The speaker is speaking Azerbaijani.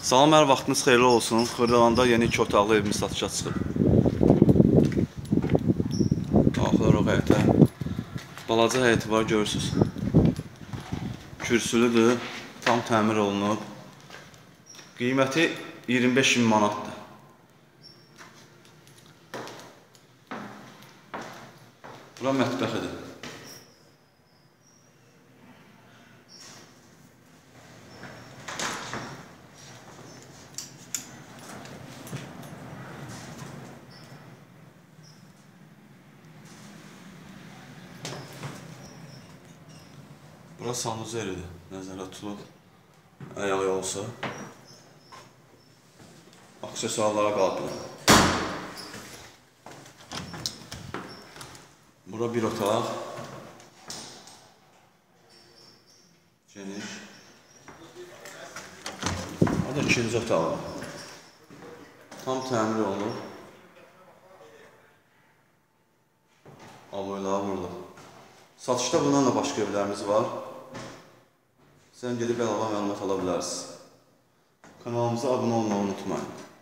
Salam, hər vaxtınız xeyirli olsun. Xırdalanında yeni 2 otaqlı evimiz satışa çıxıb. Daxilırıq həyətə. Balaca həyəti var, görürsünüz. Kürsülüdür, tam təmir olunub. Qiyməti 25.000 manatdır. Bura mətbəxidir. Bura sanuzelidir, nəzərə tutulub. Əgər olsa. Aksesuarlara qalıb. Bura bir otaq. Geniş. Burada ikinci otaq var. Tam təmir olunub. Aboylar burada. Satışda bundan da başqa evlərimiz var. Sən gedib əlavə məlumat ala bilərsiniz. Kanalımıza abunə olmağı unutmayın.